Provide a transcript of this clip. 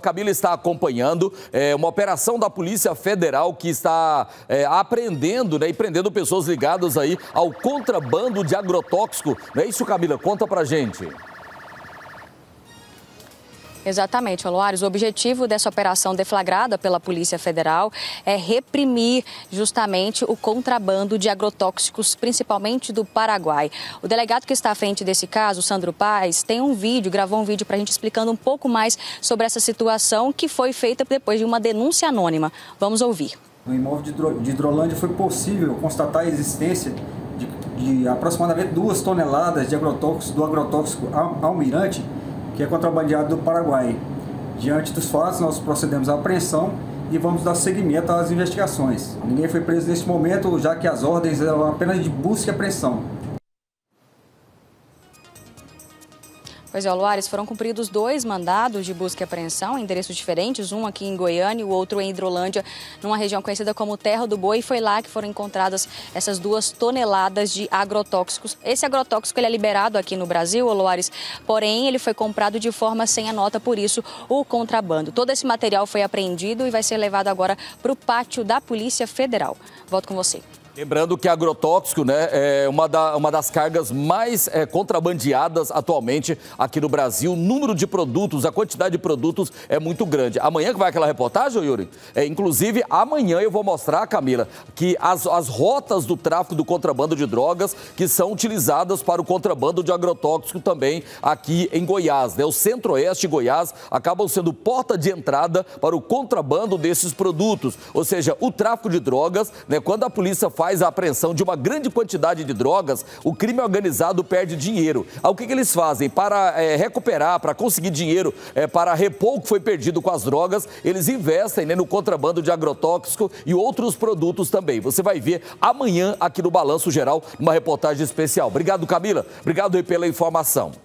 Camila está acompanhando uma operação da Polícia Federal que está apreendendo, né, e prendendo pessoas ligadas aí ao contrabando de agrotóxico. Não é isso, Camila? Conta pra gente. Exatamente, Aloares. O objetivo dessa operação deflagrada pela Polícia Federal é reprimir justamente o contrabando de agrotóxicos, principalmente do Paraguai. O delegado que está à frente desse caso, Sandro Paes, gravou um vídeo para a gente explicando um pouco mais sobre essa situação que foi feita depois de uma denúncia anônima. Vamos ouvir. No imóvel de Hidrolândia foi possível constatar a existência de aproximadamente 2 toneladas de agrotóxico, do agrotóxico almirante, que é contrabandeado do Paraguai. Diante dos fatos, nós procedemos à apreensão e vamos dar seguimento às investigações. Ninguém foi preso neste momento, já que as ordens eram apenas de busca e apreensão. Pois é, Aloares, foram cumpridos 2 mandados de busca e apreensão em endereços diferentes, um aqui em Goiânia e o outro em Hidrolândia, numa região conhecida como Terra do Boi, e foi lá que foram encontradas essas 2 toneladas de agrotóxicos. Esse agrotóxico ele é liberado aqui no Brasil, Aloares, porém ele foi comprado de forma sem a nota, por isso o contrabando. Todo esse material foi apreendido e vai ser levado agora para o pátio da Polícia Federal. Volto com você. Lembrando que agrotóxico, né, é uma das cargas mais contrabandeadas atualmente aqui no Brasil. O número de produtos, a quantidade de produtos é muito grande. Amanhã que vai aquela reportagem, Yuri? Inclusive, amanhã eu vou mostrar, Camila, que as rotas do tráfico do contrabando de drogas que são utilizadas para o contrabando de agrotóxico também aqui em Goiás, né? O centro-oeste de Goiás acabam sendo porta de entrada para o contrabando desses produtos. Ou seja, o tráfico de drogas, né, quando a polícia faz a apreensão de uma grande quantidade de drogas, o crime organizado perde dinheiro. O que eles fazem? Para recuperar, para conseguir dinheiro, para repor o que foi perdido com as drogas, eles investem, né, no contrabando de agrotóxico e outros produtos também. Você vai ver amanhã aqui no Balanço Geral, uma reportagem especial. Obrigado, Camila. Obrigado aí pela informação.